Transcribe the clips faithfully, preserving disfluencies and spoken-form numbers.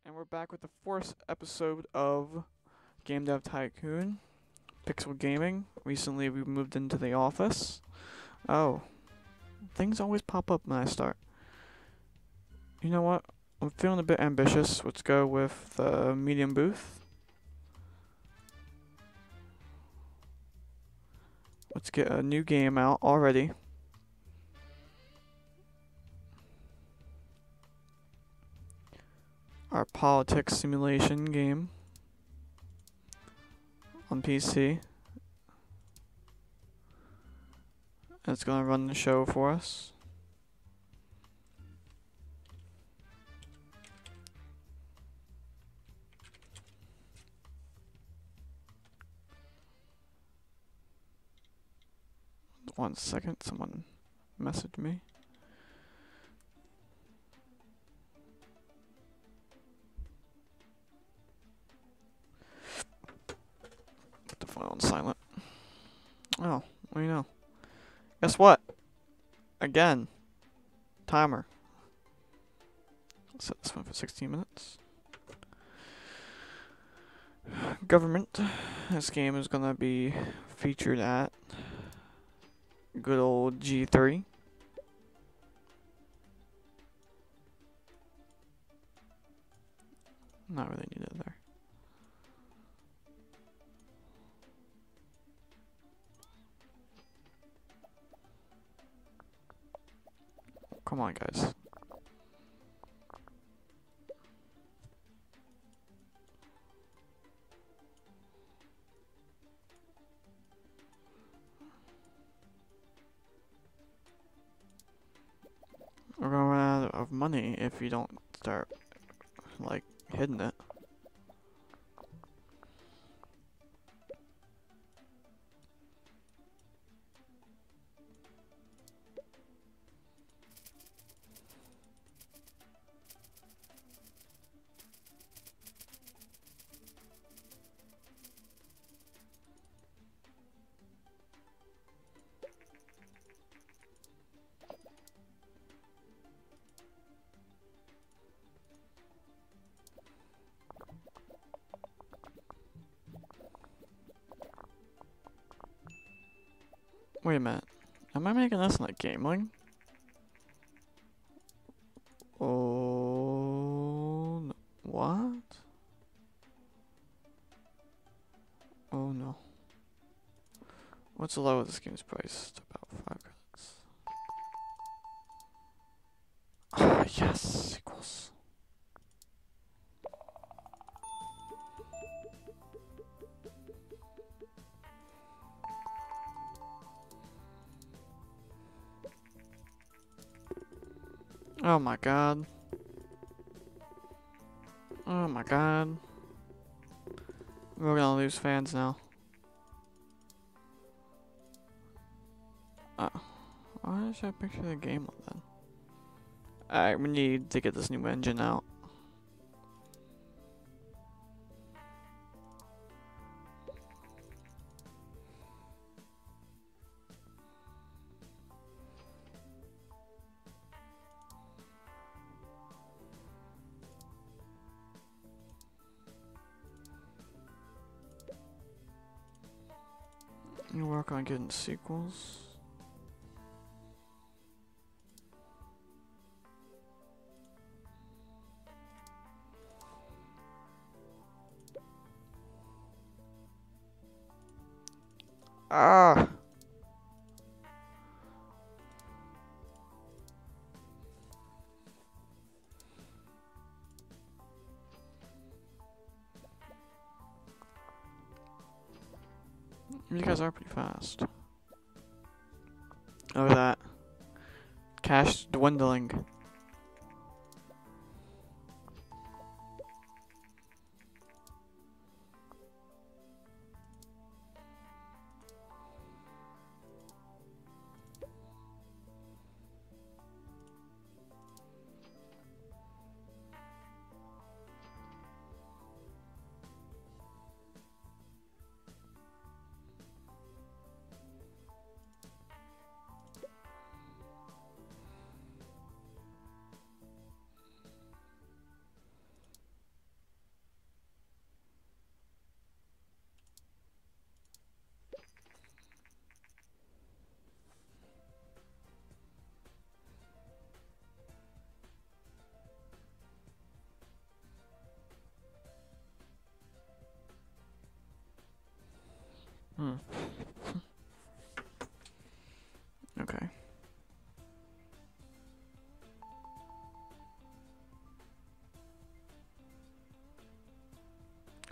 And we're back with the fourth episode of Game Dev Tycoon, Pixel Gaming. Recently we moved into the office. Oh, things always pop up when I start. You know what? I'm feeling a bit ambitious. Let's go with the medium booth. Let's get a new game out already. Our politics simulation game on P C. It's gonna run the show for us. One second, someone messaged me. Put the phone on silent. Oh, what do you know? Guess what? Again. Timer. I'll set this one for sixteen minutes. Government. This game is gonna be featured at good old G three. Not really needed there. Come on, guys. We're gonna run out of money if you don't start, like, hitting it. Wait a minute. Am I making this like Gameling? Oh, no. What? Oh no. What's the low of this game's price? It's about five credits. Ah, yes, sequels. Oh my god. Oh my god. We're gonna lose fans now. Uh, why should I picture the game up then? Alright, we need to get this new engine out. You work on getting sequels. Ah. You guys are pretty fast. Look at that. Cash dwindling.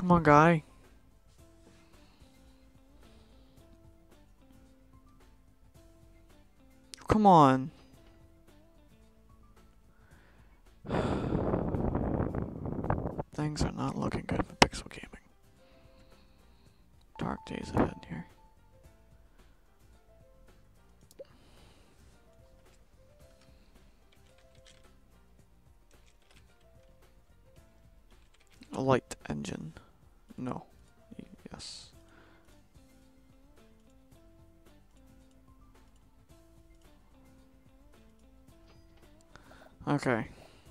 Come on, guy. Come on. Things are not looking good for pixel gaming. Dark days ahead here. A light engine. No. Y- yes. Okay.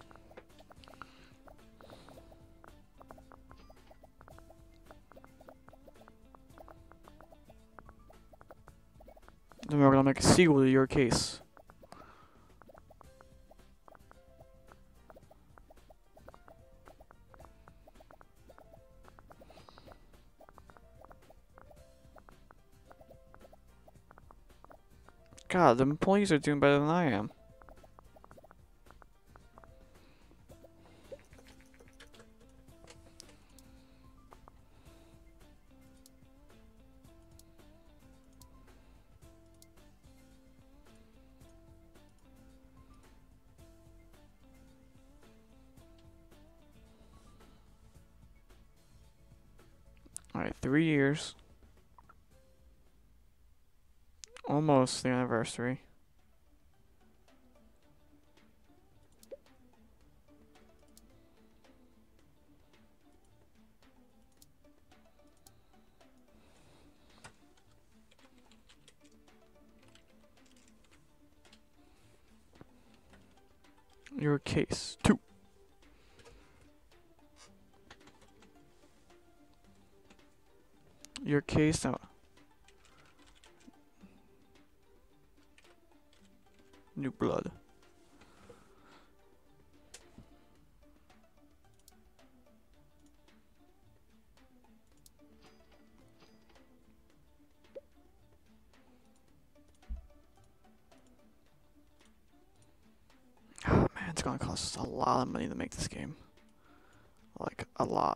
Then we're gonna make a sequel to your case. God, the employees are doing better than I am. Alright, three years. Almost the anniversary. Your case. Two. Your case out. New blood. Oh man, it's gonna cost us a lot of money to make this game. Like, a lot.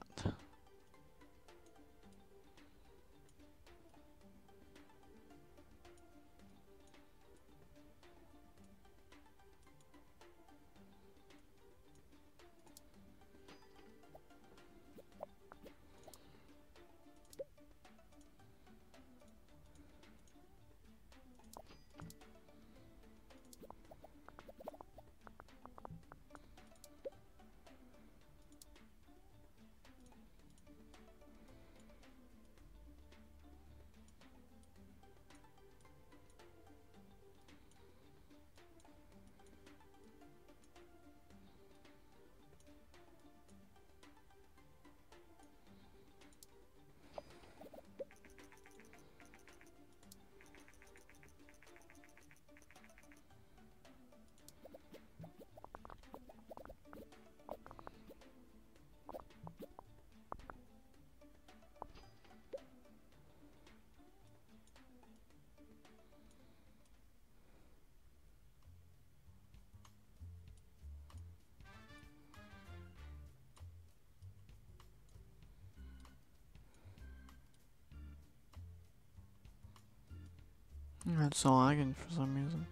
It's so lagging for some reason.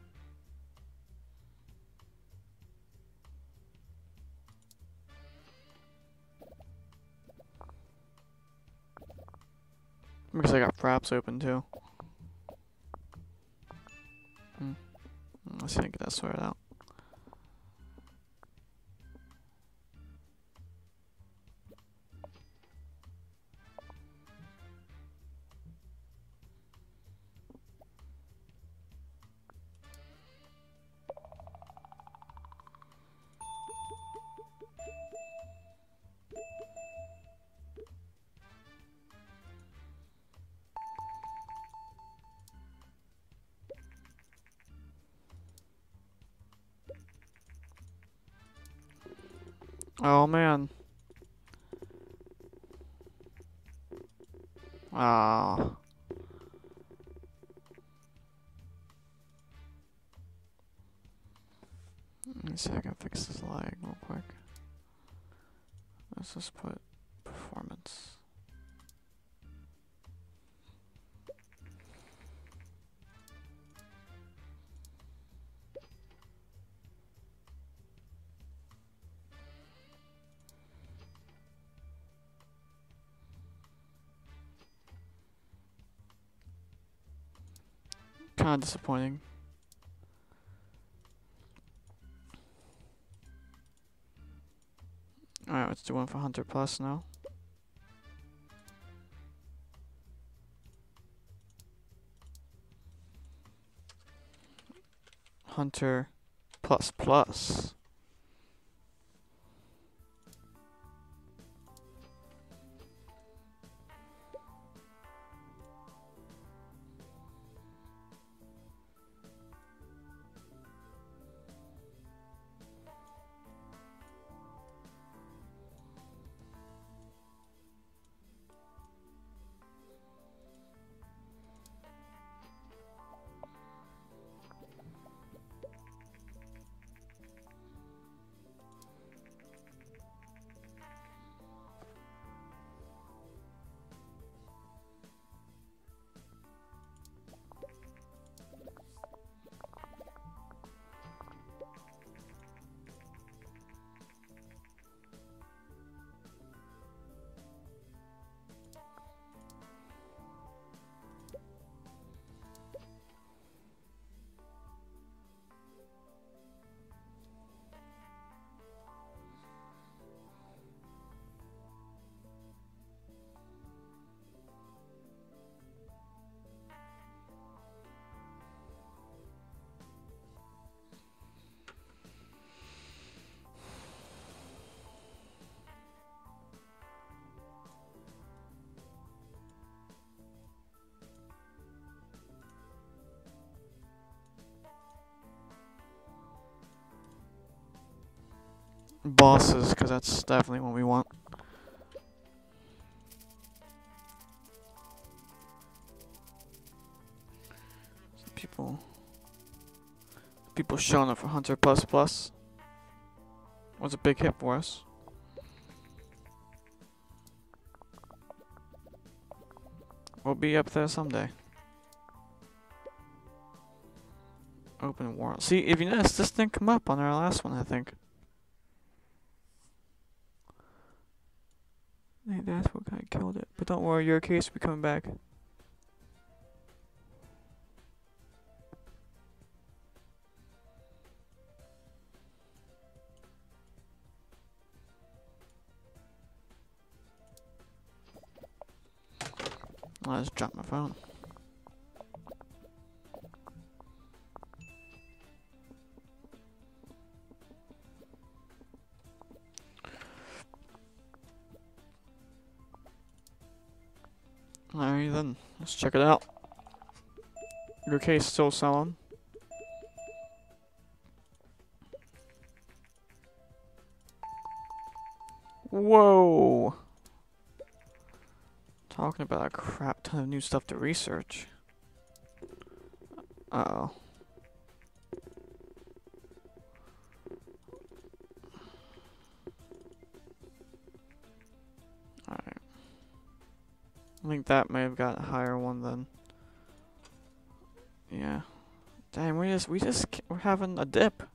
Because I got fraps open too. Hmm. Let's see if I can get that sorted out. Oh man. Ah. Let me see if I can fix this lag real quick. Let's just put performance. kind of disappointing. Alright, let's do one for Hunter Plus now. Hunter Plus Plus. Bosses, because that's definitely what we want. So people, people showing up for Hunter Plus Plus was a big hit for us. We'll be up there someday. Open world. See, if you notice, this didn't come up on our last one, I think. Hey, that's what kind of killed it. But don't worry, your case will be coming back. I just dropped my phone. Alright then, let's check it out. Your case still selling. Whoa! Talking about a crap ton of new stuff to research. Uh oh. Alright. I think that may have got a higher one then. Yeah. Damn, we just we just we're having a dip.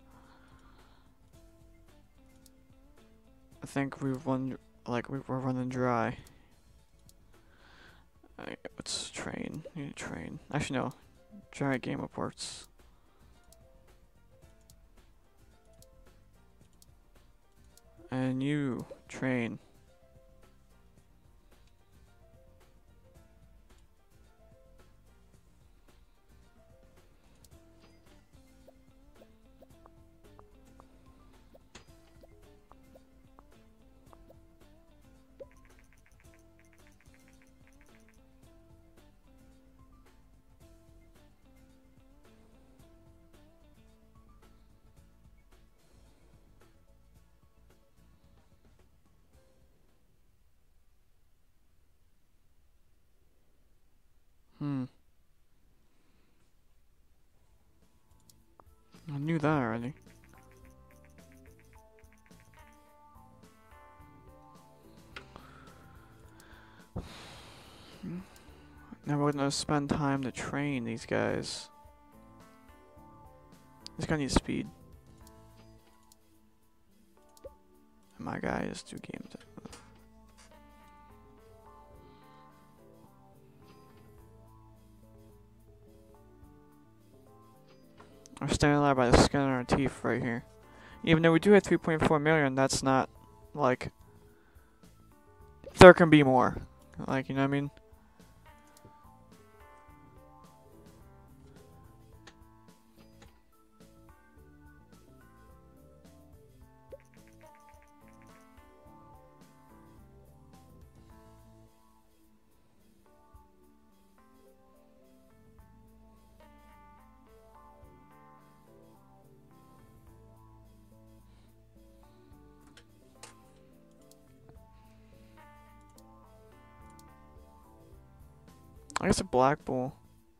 I think we've run like we we're running dry. Alright, let's train. Need to train. Actually, no. Giant game reports. And you train. Hmm. I knew that already. Now we're gonna spend time to train these guys. This guy needs speed. And my guy is two games. We're staying alive by the skin on our teeth right here. Even though we do have three point four million, that's not, like... There can be more. Like, you know what I mean? I guess a black bull.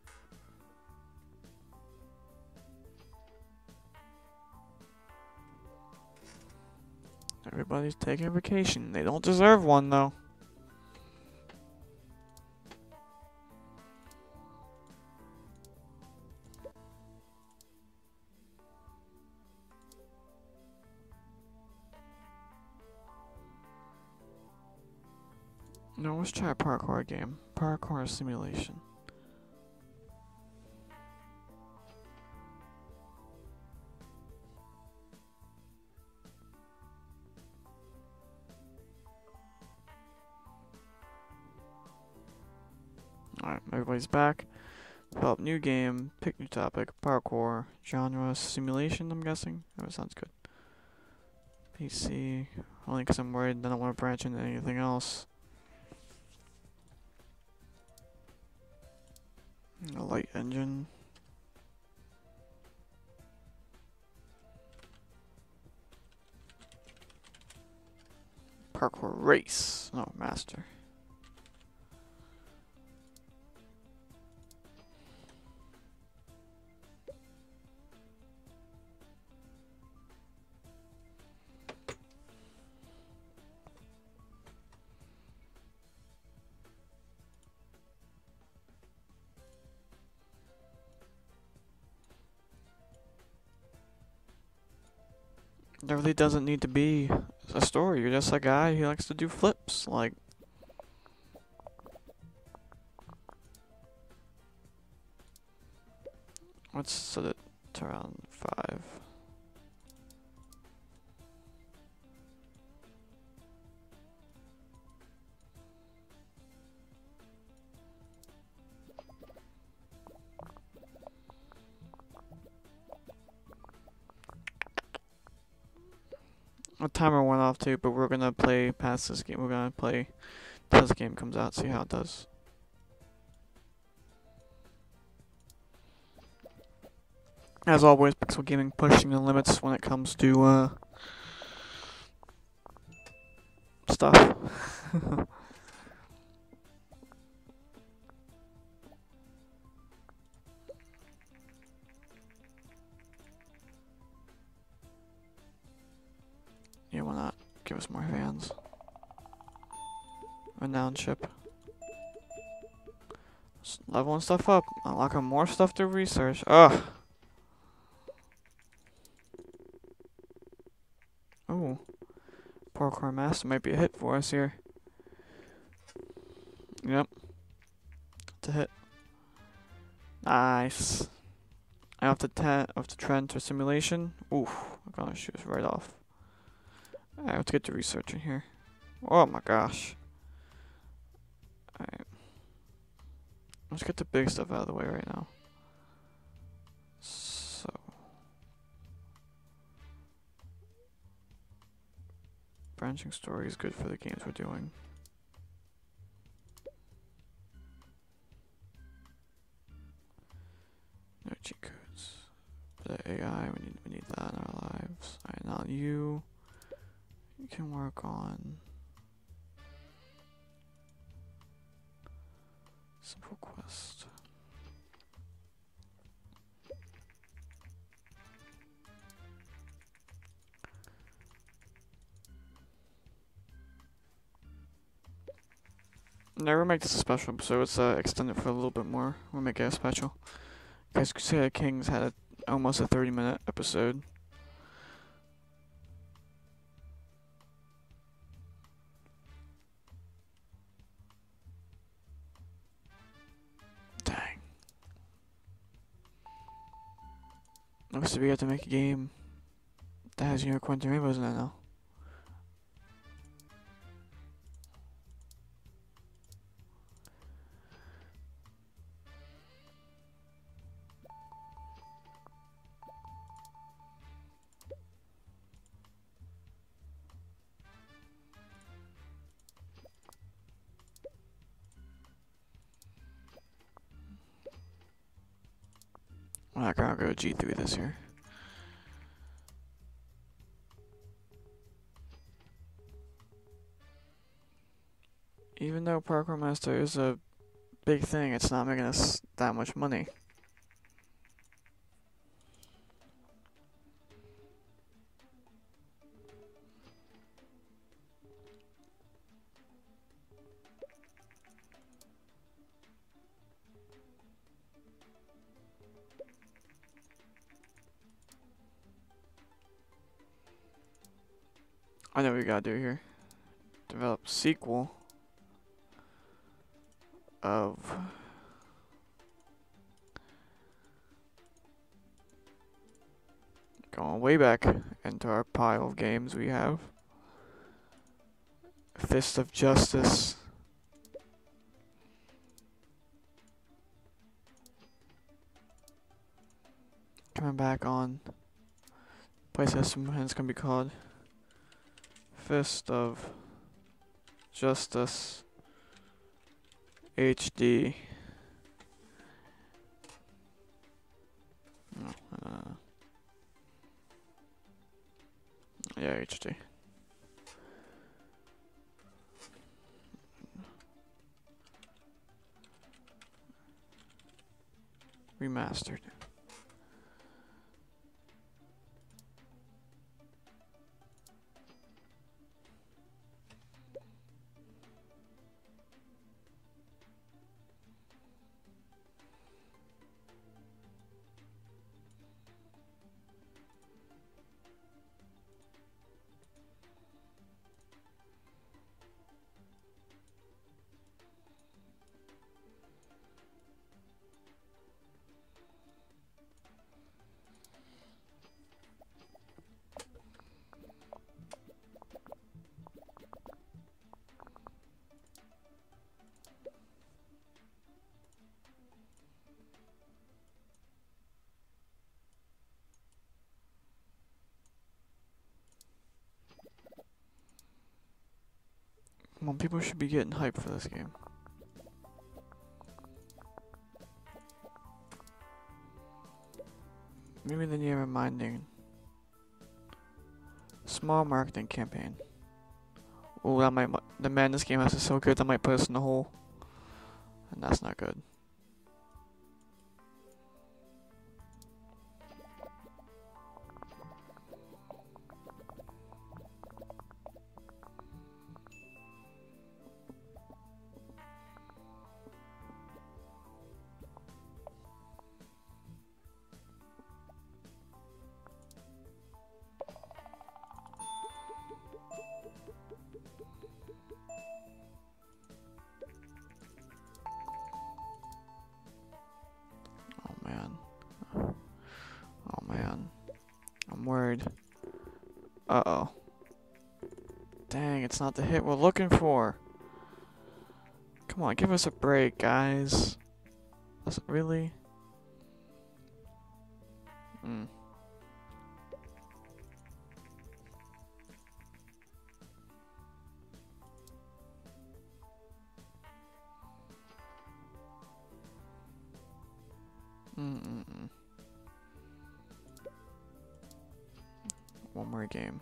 Everybody's taking a vacation. They don't deserve one, though. No, let's try a parkour game. Parkour simulation. Alright, everybody's back. Develop new game, pick new topic, parkour, genre, simulation, I'm guessing. Oh, sounds good. P C, only because I'm worried I don't want to branch into anything else. A light engine. Parkour race. Oh, master. There really doesn't need to be a story. You're just a guy who likes to do flips. Like, let's set it to around five. A timer went off too, but we're gonna play past this game. We're gonna play till this game comes out, see how it does. As always, Pixel Gaming pushing the limits when it comes to uh, stuff. Yeah, why not? Give us more fans. Renowned ship. Just leveling stuff up. Unlocking more stuff to research. Ugh. Ooh. Parkour Master might be a hit for us here. Yep. It's a hit. Nice. I have to ten of the trend to simulation. Oof. I'm gonna shoot us right off. Alright, let's get to researching here. Oh my gosh. Alright. Let's get the big stuff out of the way right now. So. Branching story is good for the games we're doing. No cheat codes. The A I, we need, we need that in our lives. Alright, now you. You can work on simple quest. Never make this a special episode. Let's uh, extend it for a little bit more. We'll make it a special. Guys, Crusader Kings had a, almost a thirty minute episode. Looks like we have to make a game that has unicorns and rainbows in it now. I'm not gonna go G three this year. Even though Parkour Master is a big thing, it's not making us that much money. I know what we gotta do here. Develop sequel of going way back into our pile of games we have. Fist of Justice. Coming back on PlayStation, and it's gonna be called Fist of Justice H D. No, uh, yeah, H D. Remastered. Well, people should be getting hyped for this game. Maybe they need a reminding. Small marketing campaign. Oh, that might. The man, this game is so good that might put us in the hole, and that's not good. I'm worried. Uh-oh. Dang, it's not the hit we're looking for. Come on, give us a break, guys. That's really? Mm. Mm-mm-mm. One more game.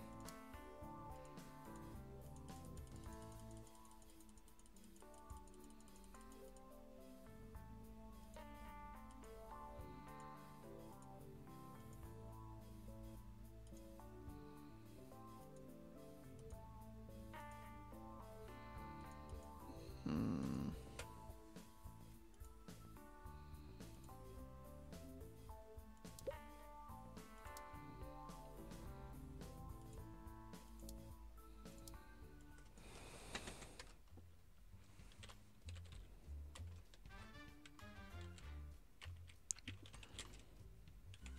Mm.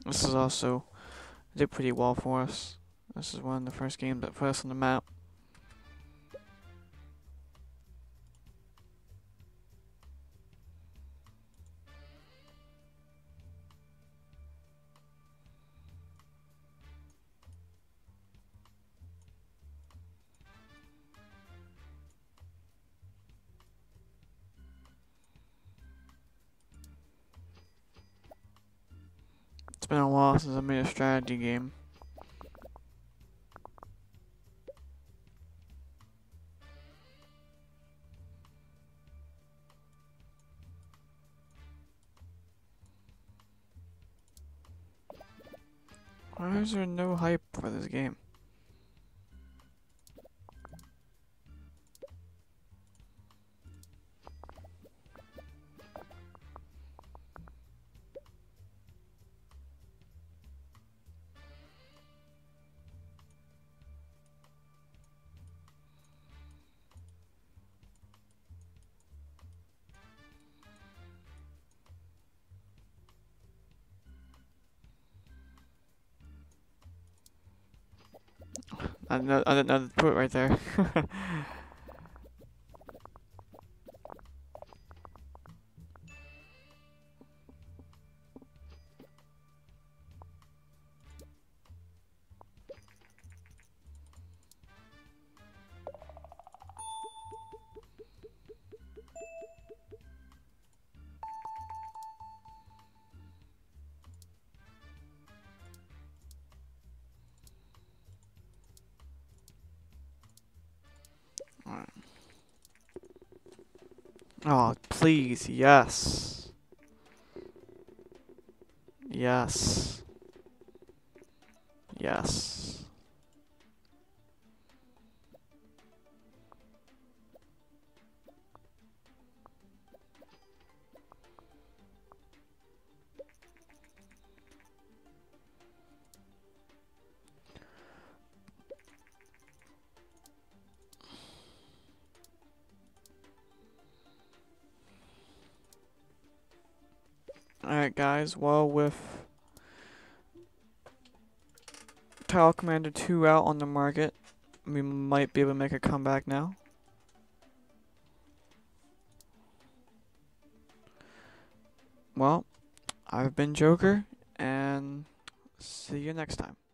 This is also did pretty well for us. This is one of the first games that put us on the map. It's been a while since I made a strategy game. Why is there no hype for this game? I didn't know, I didn't know to put it right there. Oh, please, yes. Yes. Yes. Alright guys, well with Tile Commander two out on the market, we might be able to make a comeback now. Well, I've been Joker, and see you next time.